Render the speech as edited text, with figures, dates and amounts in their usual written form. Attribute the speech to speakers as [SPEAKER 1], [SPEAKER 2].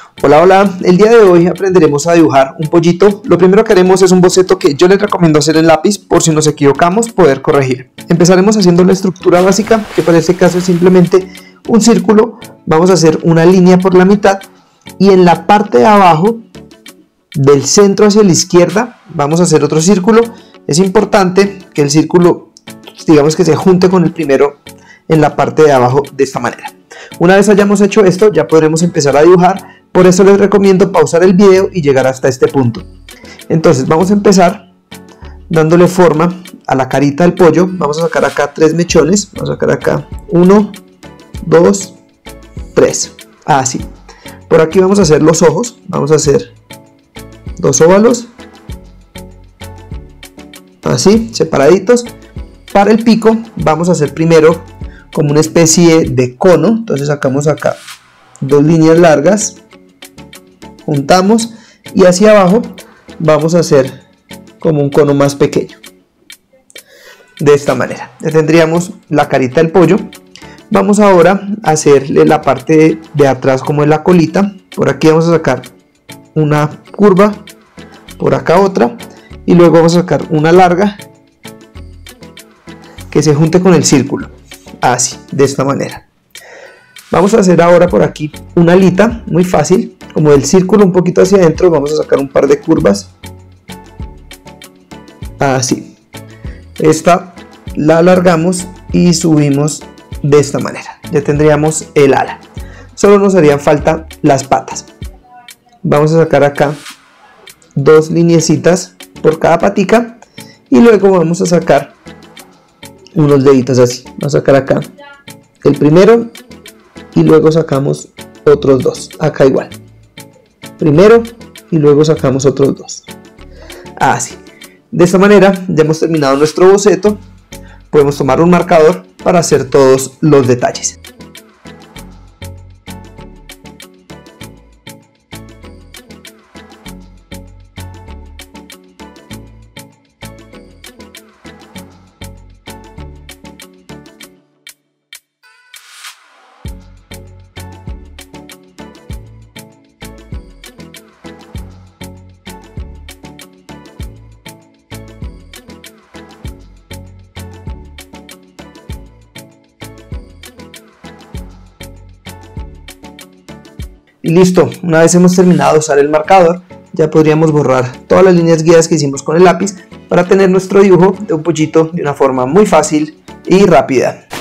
[SPEAKER 1] Hola, hola, el día de hoy aprenderemos a dibujar un pollito. Lo primero que haremos es un boceto que yo les recomiendo hacer en lápiz por si nos equivocamos poder corregir. Empezaremos haciendo la estructura básica, que para este caso es simplemente un círculo. Vamos a hacer una línea por la mitad y en la parte de abajo del centro hacia la izquierda vamos a hacer otro círculo. Es importante que el círculo, digamos que se junte con el primero en la parte de abajo de esta manera. Una vez hayamos hecho esto, ya podremos empezar a dibujar. Por eso les recomiendo pausar el video y llegar hasta este punto. Entonces vamos a empezar dándole forma a la carita del pollo. Vamos a sacar acá 3 mechones. Vamos a sacar acá 1, 2, 3. Así. Por aquí vamos a hacer los ojos. Vamos a hacer 2 óvalos. Así, separaditos. Para el pico vamos a hacer primero como una especie de cono. Entonces sacamos acá 2 líneas largas, juntamos y hacia abajo vamos a hacer como un cono más pequeño. De esta manera ya tendríamos la carita del pollo. Vamos ahora a hacerle la parte de atrás como de la colita. Por aquí vamos a sacar una curva, por acá otra, y luego vamos a sacar una larga que se junte con el círculo. Así, de esta manera. Vamos a hacer ahora por aquí una alita, muy fácil, como del círculo un poquito hacia adentro. Vamos a sacar un par de curvas. Así. Esta la alargamos y subimos de esta manera. Ya tendríamos el ala. Solo nos harían falta las patas. Vamos a sacar acá 2 lineecitas por cada patica y luego vamos a sacar unos deditos así. Vamos a sacar acá el primero y luego sacamos otros 2, acá igual, primero y luego sacamos otros 2, así. De esta manera ya hemos terminado nuestro boceto. Podemos tomar un marcador para hacer todos los detalles. Y listo, una vez hemos terminado de usar el marcador, ya podríamos borrar todas las líneas guías que hicimos con el lápiz para tener nuestro dibujo de un pollito de una forma muy fácil y rápida.